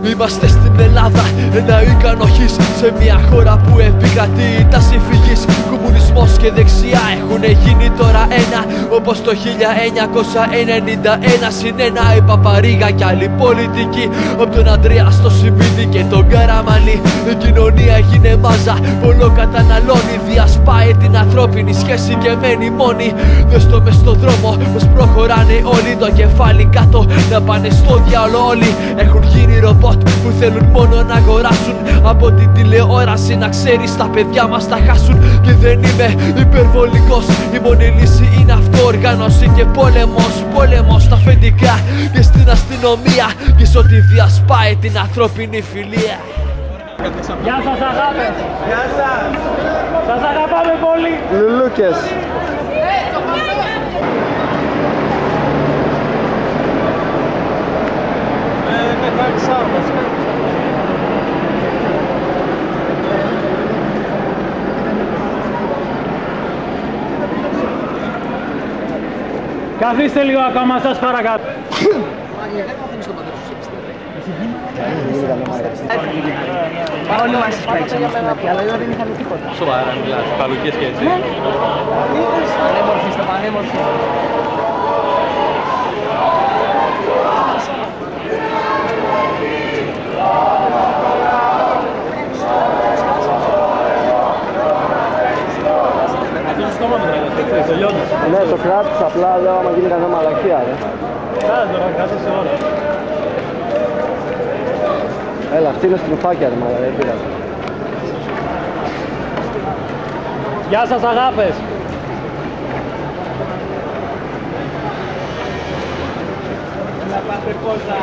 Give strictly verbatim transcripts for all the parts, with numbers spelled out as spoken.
Είμαστε στην Ελλάδα, ένα ικανοχής σε μια χώρα που επικρατεί η τάση φυγής. Κομμουνισμός και δεξιά έχουνε γίνει τώρα ένα, όπως το χίλια εννιακόσια ενενήντα ένα συν ένα. Η Παπαρίγα κι άλλη πολιτική, από τον Αντρέα στο Σιμίτι και τον Καραμανλή. Η κοινωνία έγινε μάζα, πολλό καταναλώνει, διασπάει την ανθρώπινη σχέση και μένει μόνη. Δες το μες στο δρόμο πως προχωράνε όλοι, το κεφάλι κάτω να πάνε στο διάολο όλοι. Έχουν γίνει ρομπότ που θέλουν μόνο να αγοράσουν από την τηλεόραση, να ξέρεις τα παιδιά μας τα χάσουν. Και δεν είμαι υπερβολικός, η μόνη λύση είναι αυτοοργάνωση και πόλεμος. Πόλεμος στα αφεντικά και στην αστυνομία και σ' ό,τι διασπάει την ανθρώπινη φιλία. Γεια σας αγάπες! Γεια σας! Σας αγαπάμε πολύ! Λουλούκες! Καθίστε λίγο ακόμα, σας παρακαλώ. Όλοι μας τις παίξαμε στην αρχή, αλλά εδώ δεν είχαμε τίποτα. Σοβαρά μιλάς, παλουκές και έτσι. Πανέμορφη στο πανέμορφη. Ναι, το κράτησα, απλά λέω άμα γίνει κανένα μαλακία, ρε. Κάτσε τώρα, κάτσε σε ώρα. Έλα, αυτή είναι στην ουφάκια, ρε μαλακία, δεν πειράζει. Γεια σας αγάπες! Να πάτε πόρτα.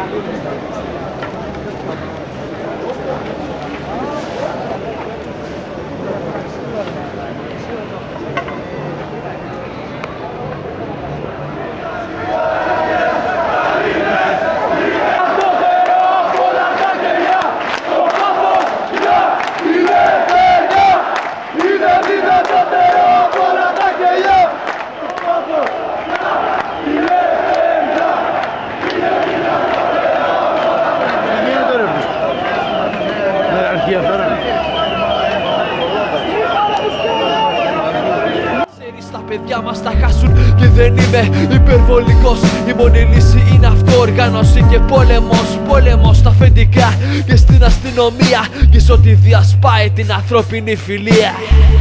Ξέρεις τα παιδιά μας τα χάσουν και δεν είμαι υπερβολικός, η μόνη λύση είναι αυτοοργάνωση και πόλεμος. Πόλεμος στα αφεντικά και στην αστυνομία και σ' ό,τι διασπάει την ανθρώπινη φιλία.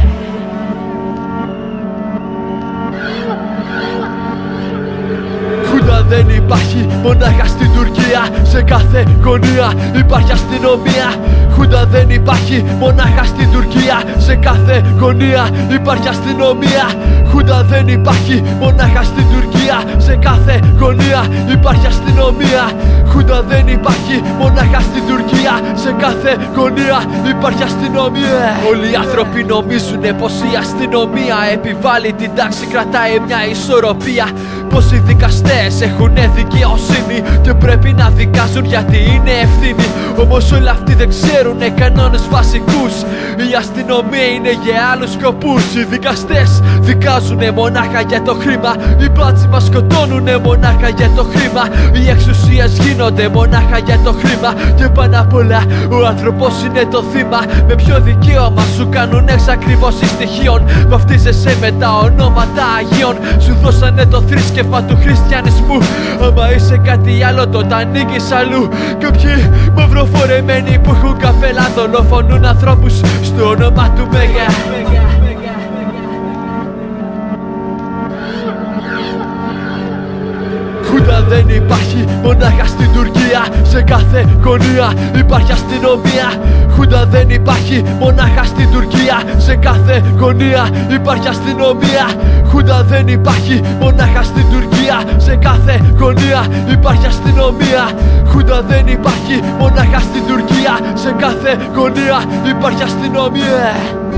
Χούντα δεν υπάρχει μονάχα στην Τουρκία, σε κάθε γωνία υπάρχει αστυνομία. Χούντα δεν υπάρχει μονάχα στην Τουρκία, σε κάθε γωνία υπάρχει αστυνομία. Χούντα δεν υπάρχει μονάχα στην Τουρκία, σε κάθε γωνία υπάρχει αστυνομία. Χούντα δεν υπάρχει μονάχα στην Τουρκία, σε κάθε γωνία υπάρχει αστυνομία. Όλοι οι άνθρωποι νομίζουνε πως η αστυνομία επιβάλλει την τάξη, κρατάει μια ισορροπία. Πως οι δικαστές έχουνε δικαιοσύνη και πρέπει να δικάζουν γιατί είναι ευθύνη. Όμως όλοι αυτοί δεν ξέρουνε κανόνες βασικούς, η αστυνομία είναι για άλλους σκοπούς. Οι δικαστές δικάζουνε μονάχα για το χρήμα, οι μπάτσοι μας σκοτώνουνε μονάχα για το χρήμα. Οι εξουσίες γίνονται μονάχα για το χρήμα και πάνω απ' όλα ο άνθρωπος είναι το θύμα. Με ποιο δικαίωμα σου κάνουν εξακρίβωση στοιχείων, βαφτίζεσαι με τα ονόματα Αγίων. Σου δώσανε το θρήσκευμα του χριστιανισμού, άμα είσαι κάτι άλλο τότε ανήκεις αλλού. Κάποιοι μαυροφορεμένοι που έχουν καπέλα δολοφονούν ανθρώπους στο όνομα του Μέγα. Χούντα δεν υπάρχει μονάχα στην Τουρκία, σε κάθε γωνία υπάρχει αστυνομία. Χούντα δεν υπάρχει μονάχα στην Τουρκία, σε κάθε γωνία υπάρχει αστυνομία. Χούντα δεν υπάρχει μονάχα στην Τουρκία, σε κάθε γωνία υπάρχει αστυνομία. Χούντα δεν υπάρχει μονάχα στην Τουρκία, σε κάθε γωνία υπάρχει αστυνομία.